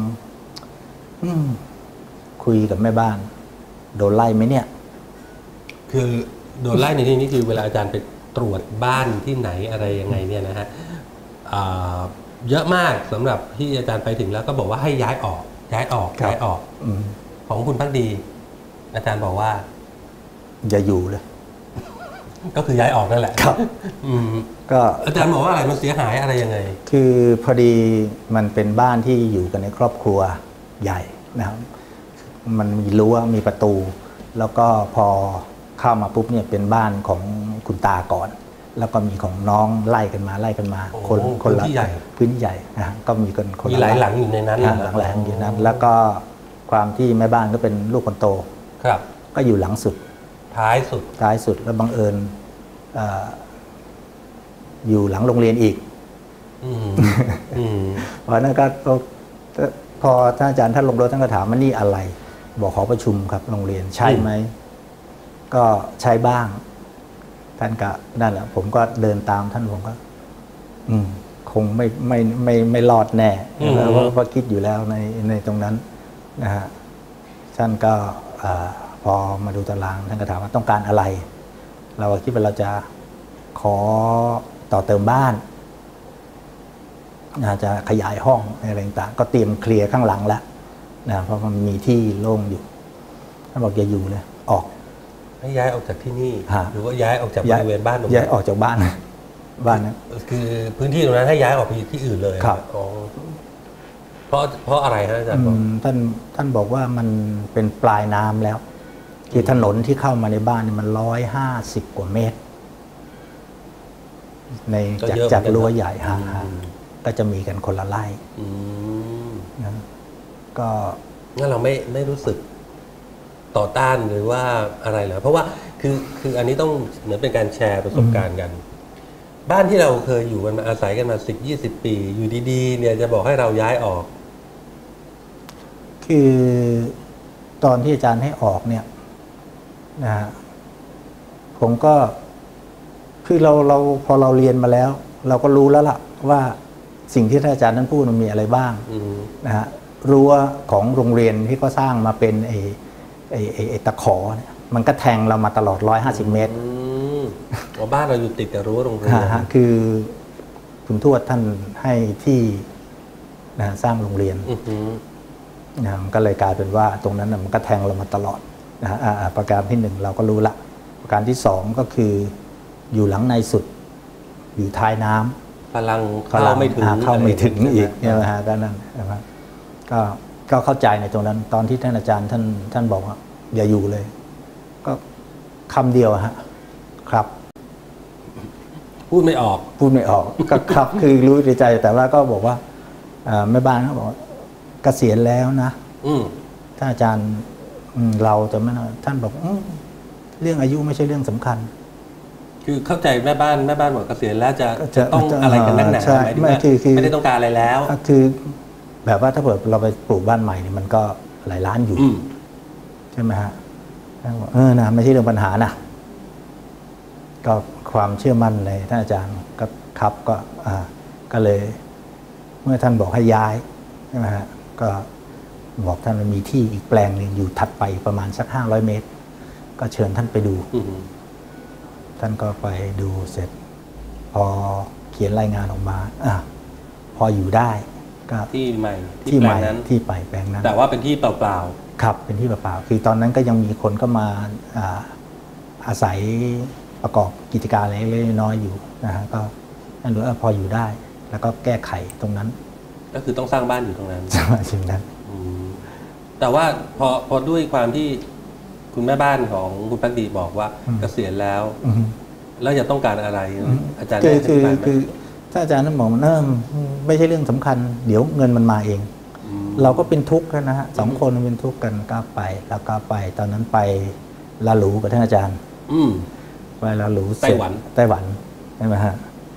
คุยกับแม่บ้านโดนไล่ไหมเนี่ยคือโดนไล่ในที่นี้คือเวลาอาจารย์ไปตรวจบ้านที่ไหนอะไรยังไงเนี่ยนะฮะเยอะมากสำหรับที่อาจารย์ไปถึงแล้วก็บอกว่าให้ย้ายออกของคุณพักดีอาจารย์บอกว่าอย่าอยู่เลยก็คือย้ายออกนั่นแหละครับก็อาจารย์บอกว่าอะไรมันเสียหายอะไรยังไงคือพอดีมันเป็นบ้านที่อยู่กันในครอบครัวใหญ่นะครับมันมีรั้วมีประตูแล้วก็พอเข้ามาปุ๊บเนี่ยเป็นบ้านของคุณตาก่อนแล้วก็มีของน้องไล่กันมาคนละพื้นใหญ่นะก็มีคนมีหลายหลังอยู่ในนั้นหลังอยู่นั้นแล้วก็ความที่แม่บ้านก็เป็นลูกคนโตครับก็อยู่หลังสุดท้ายสุดแล้วบังเอิญอยู่หลังโรงเรียนอีกเพราะนั้นก็พอท่านอาจารย์ท่านลงรถท่านก็ถามว่านี่อะไรบอกขอประชุมครับโรงเรียนใช่ไหมก็ใช้บ้างท่านก็นั่นแหละผมก็เดินตามท่านผมก็คงไม่รอดแน่เพราะคิดอยู่แล้วในตรงนั้นนะฮะท่านก็พอมาดูตารางท่านก็ถามว่าต้องการอะไรเราคิดว่าเราจะขอต่อเติมบ้านจะขยายห้องอะไรต่างๆก็เตรียมเคลียร์ข้างหลังแล้วนะเพราะมันมีที่โล่งอยู่ท่านบอกอย่าอยู่เลยออกให้ย้ายออกจากที่นี่หรือว่าย้ายออกจากบริเวณบ้านตรงนั้นย้ายออกจากบ้านนั้นคือพื้นที่ตรงนั้นให้ย้ายออกไปที่อื่นเลยครับเพราะอะไรฮะอาจารย์บอกท่านบอกว่ามันเป็นปลายน้ำแล้วคือถนนที่เข้ามาในบ้านนี่มัน150 กว่าเมตรในจากรั้วใหญ่ก็จะมีกันคนละไร่ก็งั้นเราไม่รู้สึกต่อต้านหรือว่าอะไรเหรอเพราะว่าคืออันนี้ต้องเหมือนเป็นการแชร์ประสบการณ์กันบ้านที่เราเคยอยู่กันมาอาศัยกันมา10-20 ปีอยู่ดีๆเนี่ยจะบอกให้เราย้ายออกคือตอนที่อาจารย์ให้ออกเนี่ยนะฮะผมก็คือเราพอเราเรียนมาแล้วเราก็รู้แล้วล่ะว่าสิ่งที่ท่านอาจารย์ท่านพูดมันมีอะไรบ้างนะฮะรั้วของโรงเรียนที่เขาสร้างมาเป็นไอ้ตะขอเนี่ยมันก็แทงเรามาตลอด150 เมตรบ้านเราอยู่ติดกับรั้วโรงเรียนคือคุณทวดท่านให้ที่นะสร้างโรงเรียนนะก็เลยกลายเป็นว่าตรงนั้นมันก็แทงเรามาตลอดนะประการที่1เราก็รู้ละประการที่2ก็คืออยู่หลังในสุดอยู่ท้ายน้ำพลังเข้าไม่ถึงอีกเนี่ยนะฮะก็นั่นนะครับก็เข้าใจในตรงนั้นตอนที่ท่านอาจารย์ท่านบอกว่าอย่าอยู่เลยก็คำเดียวฮะครับพูดไม่ออกก็ครับคือรู้ในใจแต่ว่าก็บอกว่าแม่บ้านเขาบอกเกษียณแล้วนะท่านอาจารย์เราจะไม่ท่านบอกเรื่องอายุไม่ใช่เรื่องสำคัญคือเข้าใจแม่บ้านบอกเกษียณแล้วจะต้องอะไรกันนักหนาไม่ได้ต้องการอะไรแล้วคือแบบว่าถ้าเกิดเราไปปลูกบ้านใหม่เนี่ยมันก็หลายล้านอยู่ใช่ไหมฮะท่านบอกนะไม่ใช่เรื่องปัญหานะก็ความเชื่อมั่นในท่านอาจารย์ก็ครับก็เลยเมื่อท่านบอกให้ย้ายใช่ไหมฮะก็บอกท่านมันมีที่อีกแปลงหนึ่งอยู่ถัดไปประมาณสัก500 เมตร ก็เชิญท่านไปดู ท่านก็ไปดูเสร็จ พอเขียนรายงานออกมาพออยู่ได้ก็ที่ใหม่ที่ใหม่ที่ไปแปลงนั้นแต่ว่าเป็นที่เปล่าๆครับเป็นที่เปล่าๆคือตอนนั้นก็ยังมีคนก็มาอาศัยประกอบกิจการเล็กๆน้อยๆอยู่นะฮะก็นั่นรู้พออยู่ได้ แล้วก็แก้ไขตรงนั้นก็คือต้องสร้างบ้านอยู่ตรงนั้นใช่ใช่นั้นแต่ว่าพอด้วยความที่คุณแม่บ้านของคุณพักดีบอกว่าเกษียณแล้วแล้วจะต้องการอะไรอาจารย์คือถ้าอาจารย์นั้นบอกว่าไม่ใช่เรื่องสำคัญเดี๋ยวเงินมันมาเองเราก็เป็นทุกข์กันนะฮะ2 คนเป็นทุกข์กันก็ไปแล้วก็ไปตอนนั้นไปลาหลูกับท่านอาจารย์ไปลาหลูไต้หวันใช่ไหมฮะ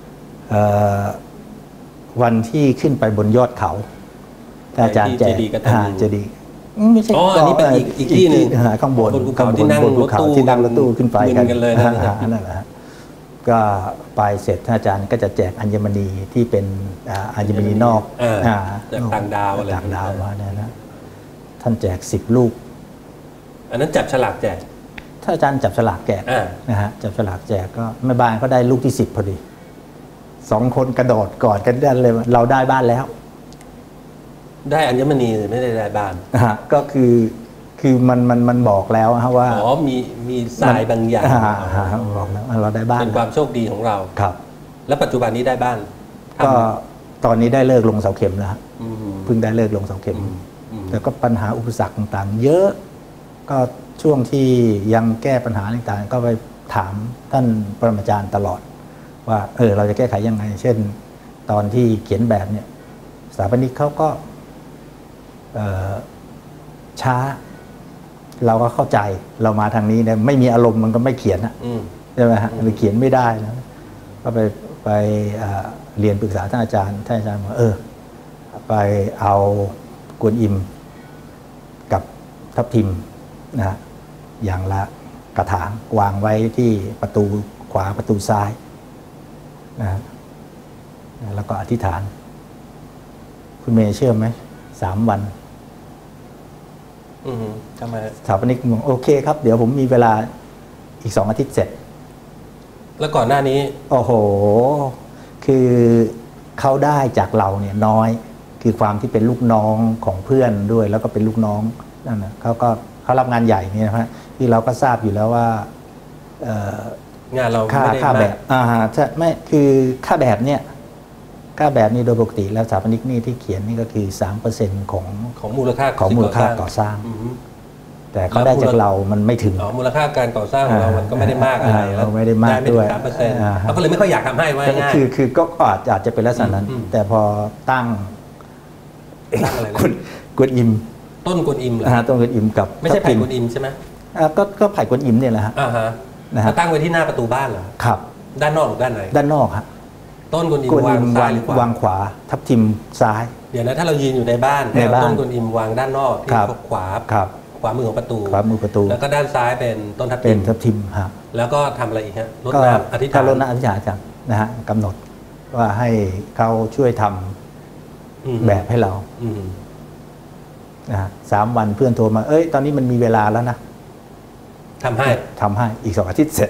วันที่ขึ้นไปบนยอดเขาท่านอาจารย์แจกเจดีย์ไม่ใช่อันนี้เป็นอีกที่หนึ่งข้างบนภูเขาที่นั่งรถตู้ขึ้นไปกันเลยนั่นแหละก็ไปเสร็จท่านอาจารย์ก็จะแจกอัญมณีที่เป็นอัญมณีนอกจากต่างดาวอะไรต่างดาวมาเนี่ยนะท่านแจก10 ลูกอันนั้นจับฉลากแจกท่านอาจารย์จับฉลากแจกนะฮะจับฉลากแจกก็แม่บ้านก็ได้ลูกที่10พอดี2 คนกระโดดกอดกันได้เลยเราได้บ้านแล้วได้อัญมณีไม่ได้บ้านก็คือมันบอกแล้วว่ามีทรายบางอย่างบอกแล้วเราได้บ้านเป็นความโชคดีของเราครับแล้วปัจจุบันนี้ได้บ้านก็ตอนนี้ได้เลิกลงเสาเข็มแล้วเพิ่งได้เลิกลงเสาเข็มแต่ก็ปัญหาอุปสรรคต่างๆเยอะก็ช่วงที่ยังแก้ปัญหาต่างๆก็ไปถามท่านปรมาจารย์ตลอดว่าเราจะแก้ไขยังไงเช่นตอนที่เขียนแบบเนี่ยสถาปนิกเขาก็ช้าเราก็เข้าใจเรามาทางนี้เนี่ยไม่มีอารมณ์มันก็ไม่เขียนใช่ไหมฮะมันเขียนไม่ได้นะก็ไปเรียนปรึกษาท่านอาจารย์บอกไปเอากวนอิมกับทับทิมนะฮะอย่างละกระถางวางไว้ที่ประตูขวาประตูซ้ายนะแล้วก็อธิษฐานคุณเมย์เชื่อไหม3 วันทำไมสถาปนิกบอกโอเคครับเดี๋ยวผมมีเวลาอีก2 อาทิตย์เสร็จแล้วก่อนหน้านี้โอ้โหคือเขาได้จากเราเนี่ยน้อยคือความที่เป็นลูกน้องของเพื่อนด้วยแล้วก็เป็นลูกน้องนั่นนะเขารับงานใหญ่นี่นะฮะที่เราก็ทราบอยู่แล้วว่างานเราค่าแบบใช่ไม่คือค่าแบบเนี่ยค่าแบบนี้โดยปกติแล้วสถาปนิกนี่ที่เขียนนี่ก็คือ 3% ของมูลค่าก่อสร้างแต่เขาได้จากเรามันไม่ถึงมูลค่าการก่อสร้างของเรามันก็ไม่ได้มากอะไรแล้วไม่ได้มากด้วยเขาก็เลยไม่ค่อยอยากทำให้ว่าง่ายคือก็อาจจะเป็นลักษณะนั้นแต่พอตั้งกวนอิมต้นกวนอิมเหรอต้นกวนอิมกับไม่ใช่ไผ่กวนอิมใช่ไหมก็ไผ่กวนอิมเนี่ยแหละฮะตั้งไว้ที่หน้าประตูบ้านเหรอครับด้านนอกหรือด้านในด้านนอกฮะต้นกวนอิมวางซ้ายหรือขวาวางขวาทับทิมซ้ายเดี๋ยวนะถ้าเรายืนอยู่ในบ้านต้นกวนอิมวางด้านนอกที่ขวามือของประตูแล้วก็ด้านซ้ายเป็นต้นทับทิมฮะแล้วก็ทำอะไรอีกฮะรดน้ำอธิษฐานรดน้ำอธิษฐานกันนะฮะกำหนดว่าให้เขาช่วยทำแบบให้เรานะฮะ3 วันเพื่อนโทรมาตอนนี้มันมีเวลาแล้วนะทำให้อีก2 อาทิตย์เสร็จ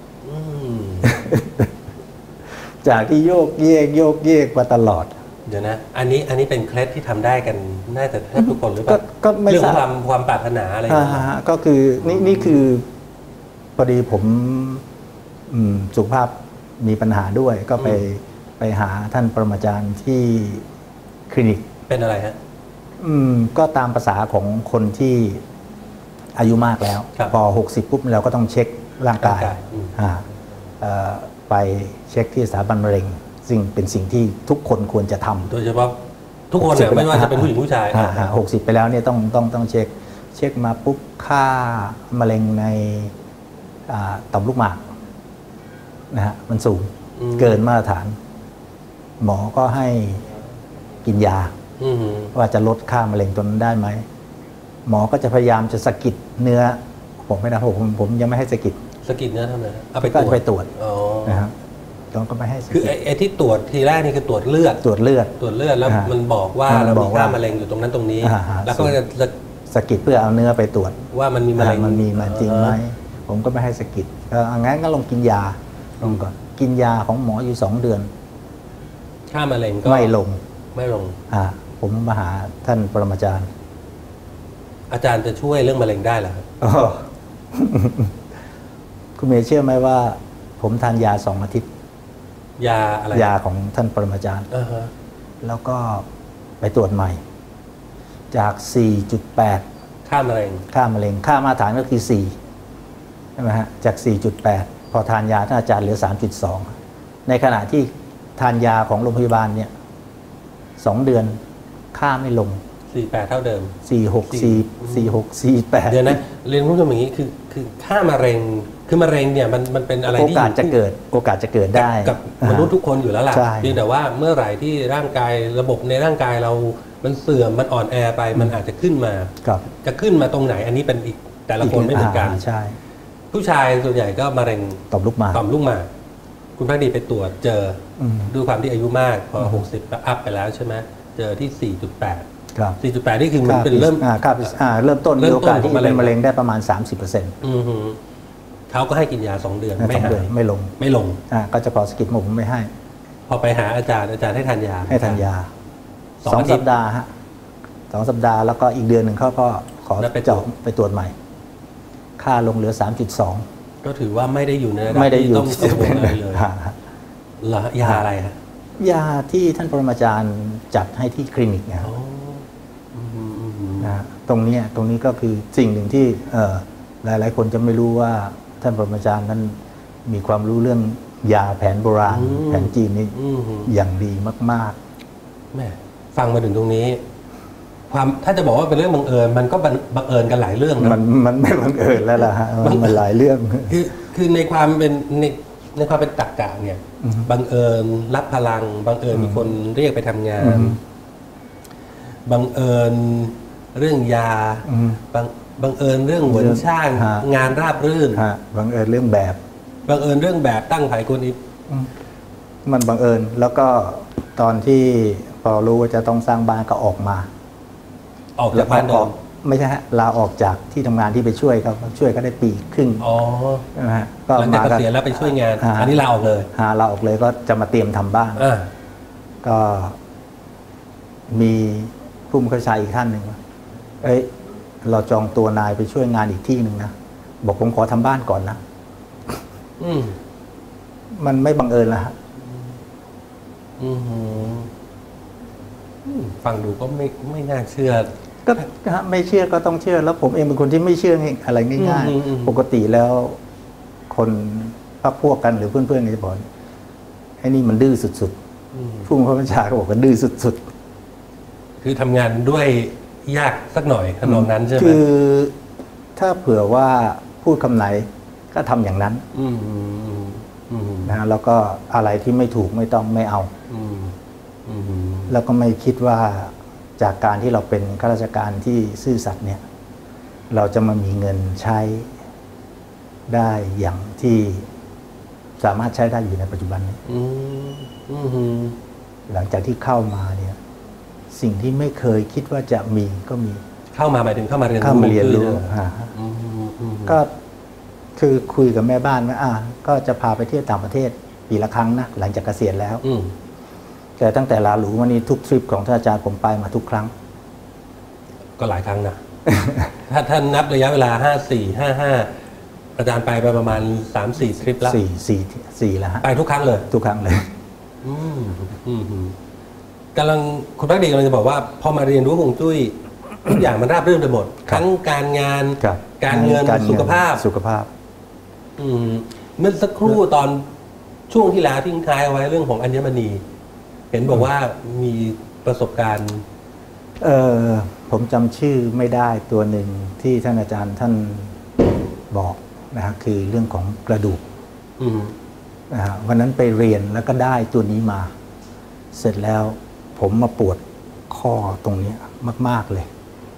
จากที่โยกเยกมาตลอดเดี๋ยวนะอันนี้เป็นเคล็ดที่ทำได้กันน่าจะแทบทุกคนหรือเปล่าเรื่องความปรารถนาอะไรก็คือนี่คือพอดีผมสุขภาพมีปัญหาด้วยก็ไปหาท่านปรมาจารย์ที่คลินิกเป็นอะไรฮะก็ตามภาษาของคนที่อายุมากแล้วพอ60ปุ๊บเราก็ต้องเช็คร่างกายไปเช็คที่สถาบันมะเร็งซึ่งเป็นสิ่งที่ทุกคนควรจะทำโดยเฉพาะทุกคนเนี่ยไม่ว่าจะเป็นผู้หญิงผู้ชาย 60ไปแล้วเนี่ยต้องเช็คมาปุ๊บค่ามะเร็งในต่อมลูกหมากนะฮะมันสูงเกินมาตรฐานหมอก็ให้กินยาว่าจะลดค่ามะเร็งตัวนั้นได้ไหมหมอก็จะพยายามจะสะกิดเนื้อผมไม่ได้ผมยังไม่ให้สะกิดเนื้อเท่านั้นเอาไปตรวจนะครับต้องก็ไม่ให้สะคือกิดไอ้ที่ตรวจทีแรกนี่คือตรวจเลือดตรวจเลือดแล้วอ่ามัมันบอกว่ามันเราบมีอกว่าค่ามะเร็งอยู่ตรงนั้นตรงนี้ แล้วก็จะสะกิดเพื่อเอาเนื้อไปตรวจว่ามันมีมะเร็งมันมีมาจริงไหมผมก็ไม่ให้สะกิดงั้นก็ลองกินยาลงก่อนกินยาของหมออยู่2 เดือนค่ามะเร็งก็ไม่ลงไม่ลงผมมาหาท่านปรมาจารย์อาจารย์จะช่วยเรื่องมะเร็งได้เหรอครับอ๋อ คุณเมย์เชื่อไหมว่า ผมทานยา2 อาทิตย์ยาอะไรยาของท่านปรมาจารย์อ่าฮะแล้วก็ไปตรวจใหม่ จาก 4.8 ค่ามะเร็งค่ามะเร็งค่ามาตรฐานก็คือ4ใช่ไหมฮะจาก 4.8 พอทานยาท่านอาจารย์เหลือ 3.2 ในขณะที่ทานยาของโรงพยาบาลเนี่ย2 เดือนค่าไม่ลง 48 เท่าเดิม 46 48 เดี๋ยวนะเรียนรู้ตรงนี้คือค่ามะเร็งคือมะเร็งเนี่ยมันเป็นอะไรโอที่กาสจะเกิดได้กับมนุษย์ทุกคนอยู่แล้วล่ะใช่เพียงแต่ว่าเมื่อไหร่ที่ร่างกายระบบในร่างกายเรา มันเสื่อมมันอ่อนแอไปมันอาจจะขึ้นมาครับจะขึ้นมาตรงไหนอันนี้เป็นอีกแต่ละคนไม่เหมือนกันใช่ผู้ชายส่วนใหญ่ก็มะเร็งต่อมลูกหมากต่อมลูกหมากคุณพักดีไปตรวจเจออมด้วยความที่อายุมากพอ60อัพไปแล้วใช่ไหมเจอที่ 4.8 ครับ 4.8 นี่คือมันเป็นเริ่มเริ่มต้นเริ่มีมโอต้นกาสที่ของจะมะเร็เป็งนมะเร็งได้ประมาณ 30% อือหือเขาก็ให้กินยา2 เดือนไม่ 2 หาเดือนยไม่ลงไม่ลงก็จะพอสกิดผมไม่ให้พอไปหาอาจารย์ให้ทานยาให้ทานยาสอง 2 อาทิสัตปย์ดาห์ฮะ2 สัปดาห์แล้วก็อีกเดือนหนึ่งเขาก็ขอแล้วไปตรวจเจาะไปตรวจใหม่ ค่าลงเหลือ 3.2 ก็ถือว่าไม่ได้อยู่ในระดับไม่ได้ที่อยู่ต้องกังวลอะไรเลยฮะเหรอยาอะไรฮะยาที่ท่านปรมาจารย์จัดให้ที่คลินิกนะครับอ๋ออืมนะฮะตรงนี้ก็คือสิ่งหนึ่งที่หลายๆคนจะไม่รู้ว่าท่านปรมาจารย์นั้นมีความรู้เรื่องยาแผนโบราณ แผนจีนนี่อืมอย่างดีมากแม่ฟังมาถึงตรงนี้ ความถ้าจะบอกว่าเป็นเรื่องบังเอิญมันก็บังเอิญกันหลายเรื่องๆนะมันไม่บังเอิญแล้วล่ะฮะมันหลายเรื่องคือในความเป็นในความเป็นตรรกะเนี่ยบังเอิญรับพลังบังเอิญมีคนเรียกไปทำงานบังเอิญเรื่องยาบังเอิญเรื่องหวนช่างฮะงานราบรื่นฮะบังเอิญเรื่องแบบบังเอิญเรื่องแบบตั้งไผ่กุลอิฐมันบังเอิญแล้วก็ตอนที่พอรู้ว่าจะต้องสร้างบ้านก็ออกมาออกจากบ้านเดิมไม่ใช่ฮะลาออกจากที่ทำงานที่ไปช่วยเขาช่วยก็ได้ปีครึ่งอ๋อใช่ไหมฮะก็หลังจากเกษียณแล้วไปช่วยงาน อันนี้ลาออกเลยลาออกเลยก็จะมาเตรียมทำบ้านอ่าก็มีผู้บังคับบัญชาอีกท่านหนึ่งว่าเอ้ยเราจองตัวนายไปช่วยงานอีกที่หนึ่งนะบอกผมขอทำบ้านก่อนนะอืมมันไม่บังเอิญละฮะอืมฟังดูก็ไม่น่าเชื่อก็ไม่เชื่อก็ต้องเชื่อ แล้วผมเองเป็นคนที่ไม่เชื่ออะไรง่ายอืมๆปกติแล้ว คนพักพวกกันหรือเพื่อนๆก็จะบอกไอ้นี่มันดื้อสุดๆผู้บังคับบัญชาก็บอกว่าดื้อสุดๆคือทำงานด้วยยากสักหน่อยทำนองนั้นใช่ไหมคือถ้าเผื่อว่าพูดคำไหนก็ทำอย่างนั้นอืมอืมนะฮะแล้วก็อะไรที่ไม่ถูกไม่ต้องไม่เอาอืมอืมแล้วก็ไม่คิดว่าจากการที่เราเป็นข้าราชการที่ซื่อสัตย์เนี่ย เราจะมามีเงินใช้ได้อย่างที่สามารถใช้ได้อยู่ในปัจจุบันนี้อืมอืมหลังจากที่เข้ามาเนี่ย สิ่งที่ไม่เคยคิดว่าจะมีก็มีเข้ามาหมายถึงเข้ามาเรียนรู้เข้ามาเรียนรู้ด้วยะฮะอืมก็คือคุยกับแม่บ้านว่าก็จะพาไปเที่ยวต่างประเทศปีละครั้งนะหลังจากเกษียณแล้วอืมแต่ตั้งแต่ลาหลูมานี่ทุกทริปของท่านอาจารย์ผมไปมาทุกครั้งก็หลายครั้งนะ ถ้าท่านนับระยะเวลา54 55อาจารย์ไปประมาณ 3-4 ทริปแล้วสี่แล้วฮะไปทุกครั้งเลยทุกครั้งเลยอืมกำลังคุณพักดีกำลังจะบอกว่าพอมาเรียนรู้ฮวงจุ้ย ทุกอย่างมันราบรื่นไปหมดครับทั้งการงานครับการเงินสุขภาพสุขภาพเมื่อสักครู่ตอนช่วงที่แล้วทิ้งท้ายเอาไว้เรื่องของอัญมณี เห็นบอกว่ามีประสบการณ์ผมจำชื่อไม่ได้ตัวหนึ่งที่ท่านอาจารย์ท่านบอกนะฮะคือเรื่องของกระดูกอืมนะฮะวันนั้นไปเรียนแล้วก็ได้ตัวนี้มา เสร็จแล้วผมมาปวดข้อตรงนี้มาก ๆเลย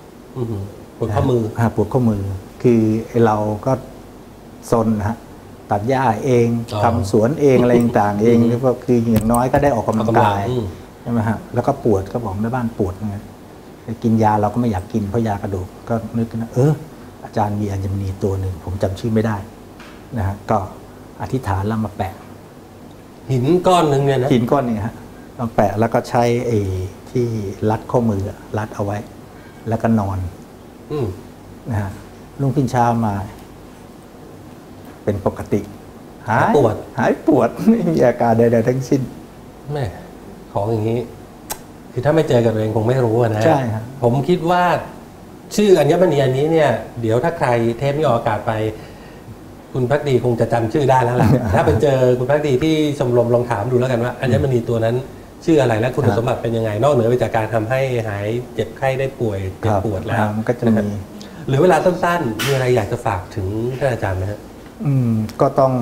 ปวดข้อมือปวดข้อมือ คือไอ้เราก็ซนนะฮะตัดหญ้าเองอ๋อทำสวนเองอะไรต่างๆเองก็คืออย่างน้อยก็ได้ออกกำลังกายใช่ไหมฮะแล้วก็ปวดก็บอกแม่บ้านปวดไงกินยาเราก็ไม่อยากกินเพราะยากระดูกก็นึกนะอาจารย์มีอัญมณีตัวหนึ่งผมจำชื่อไม่ได้นะฮะก็อธิษฐานแล้วมาแปะหินก้อนหนึ่งเนี่ยนะหินก้อนหนึงฮะมาแปะแล้วก็ใช้ไอ้ที่รัดข้อมือรัดเอาไว้ แล้วก็นอนอืมนะฮะรุ่งขึ้นเช้ามา เป็นปกติหายปวด ไม่มีอาการใดๆทั้งสิ้นแม่ของอย่างนี้ คือถ้าไม่เจอกับตัวเองคงไม่รู้อะนะใช่ครับผมคิดว่าชื่ออัญมณีอันนี้เนี่ย เดี๋ยวถ้าใครเทปนี้ออกอากาศไป คุณภักดีคงจะจำชื่อได้แล้วล่ะ ถ้าไปเจอคุณภักดีที่ชมรมลองถามดูแล้วกันว่าอัญมณีตัวนั้นชื่ออะไรและคุณสมบัติเป็นยังไง นอกเหนือไปจากการทำให้หายเจ็บไข้ได้ป่วยเจ็บปวดแล้วมันก็จะมีหรือเวลาสั้นๆมีอะไรอยากจะฝากถึงท่านอาจารย์ไหมฮะก็ต้อง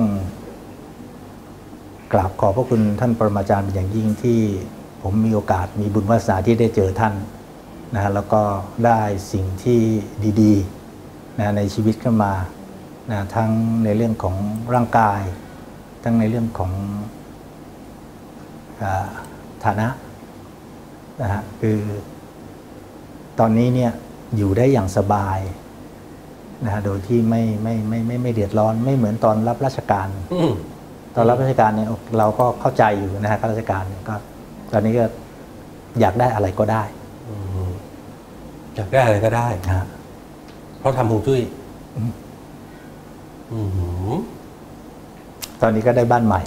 กราบขอบพระคุณท่านปรมาจารย์เป็นอย่างยิ่งที่ผมมีโอกาสมีบุญวาสนาที่ได้เจอท่านนะแล้วก็ได้สิ่งที่ดีๆนะในชีวิตขึ้นมานะทั้งในเรื่องของร่างกาย ทั้งในเรื่องของฐานะนะฮะคือตอนนี้เนี่ยอยู่ได้อย่างสบายนะฮะโดยที่ไม่เดือดร้อนไม่เหมือนตอนรับราชการตอนรับราชการเนี่ยเราก็เข้าใจอยู่นะฮะข้าราชการเนี่ยก็ตอนนี้ก็อยากได้อะไรก็ได้อยากได้อะไรก็ได้นะฮะเพราะทำฮวงจุ้ยตอนนี้ก็ได้บ้านใหม่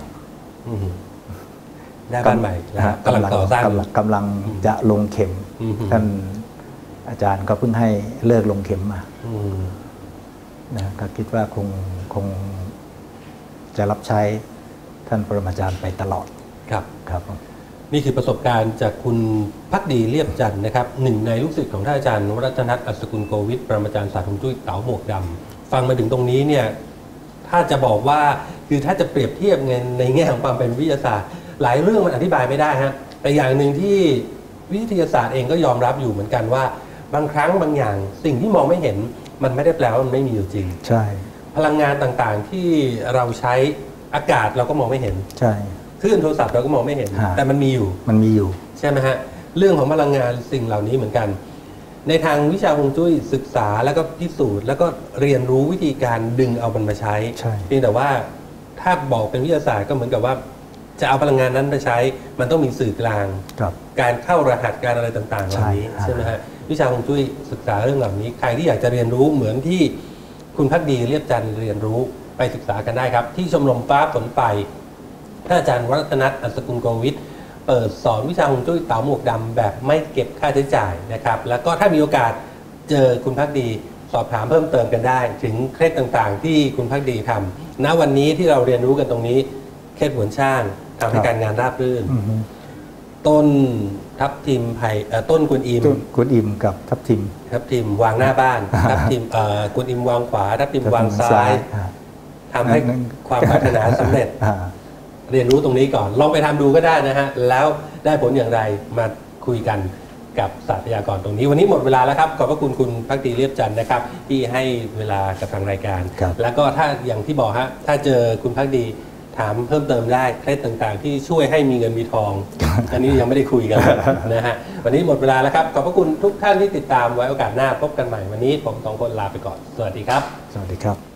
ได้บ้านใหม่นะครับกำลังก่อสร้างกำลังจะลงเข็มท่านอาจารย์ก็เพิ่งให้เลิกลงเข็มมานะก็คิดว่าคงจะรับใช้ท่านปรมาจารย์ไปตลอดครับครับนี่คือประสบการณ์จากคุณภักดีเลียบจันทร์นะครับหนึ่งในลูกศิษย์ของท่านอาจารย์วรัตนัท อัศกุลโกวิทปรมาจารย์ศาสตร์ฮวงจุ้ยเต๋าหมวกดำฟังมาถึงตรงนี้เนี่ยถ้าจะบอกว่าคือถ้าจะเปรียบเทียบในแง่ของความเป็นวิทยาศาสตร์หลายเรื่องมันอธิบายไม่ได้ฮะแต่อย่างหนึ่งที่วิทยาศาสตร์เองก็ยอมรับอยู่เหมือนกันว่าบางครั้งบางอย่างสิ่งที่มองไม่เห็นมันไม่ได้แปลว่ามันไม่มีอยู่จริงใช่พลังงานต่างๆที่เราใช้อากาศเราก็มองไม่เห็นใช่คลื่นโทรศัพท์เราก็มองไม่เห็น แต่มันมีอยู่ใช่ไหมฮะเรื่องของพลังงานสิ่งเหล่านี้เหมือนกัน ในทางวิชาฮวงจุ้ยศึกษาแล้วก็พิสูจน์แล้วก็เรียนรู้วิธีการดึงเอามันมาใช้เพียงแต่ว่าถ้าบอกเป็นวิทยาศาสตร์ก็เหมือนกับว่าจะเอาพลังงานนั้นไปใช้มันต้องมีสื่อกลางการเข้ารหัสการอะไรต่างๆเหล่านี้ใช่ไหมฮะวิชาฮวงจุ้ยศึกษาเรื่องเหล่านี้ใครที่อยากจะเรียนรู้เหมือนที่คุณภักดีเลียบจันทร์เรียนรู้ไปศึกษากันได้ครับที่ชมรมฟ้าฝนไฟท่านอาจารย์วรัตนัท อัศกุลโกวิทเปิดสอนวิชาฮวงจุ้ยเต๋าหมวกดำแบบไม่เก็บค่าใช้จ่ายนะครับแล้วก็ถ้ามีโอกาสเจอคุณภักดีสอบถามเพิ่มเติมกันได้ถึงเคล็ดต่างๆที่คุณภักดีทำณวันนี้ที่เราเรียนรู้กันตรงนี้เคล็ดหวนช่างทำให้การงานราบรื่นต้นทับทิมไผ่ต้นกวนอิมกับทับทิมวางหน้าบ้านทับทิมกวนอิมวางขวาทับทิมวางซ้ายทำให้ความปรารถนาสำเร็จเรียนรู้ตรงนี้ก่อนลองไปทำดูก็ได้นะฮะแล้วได้ผลอย่างไรมาคุยกันกับศาสตราจารย์ตรงนี้วันนี้หมดเวลาแล้วครับขอบพระคุณคุณภักดีเลียบจันทร์นะครับที่ให้เวลากับทางรายการแล้วก็ถ้าอย่างที่บอกฮะถ้าเจอคุณภักดีถามเพิ่มเติมได้เคล็ดต่างๆที่ช่วยให้มีเงินมีทองอันนี้ยังไม่ได้คุยกันนะฮะวันนี้หมดเวลาแล้วครับขอบพระคุณทุกท่านที่ติดตามไว้โอกาสหน้าพบกันใหม่วันนี้ผมสองคนลาไปก่อนสวัสดีครับสวัสดีครับ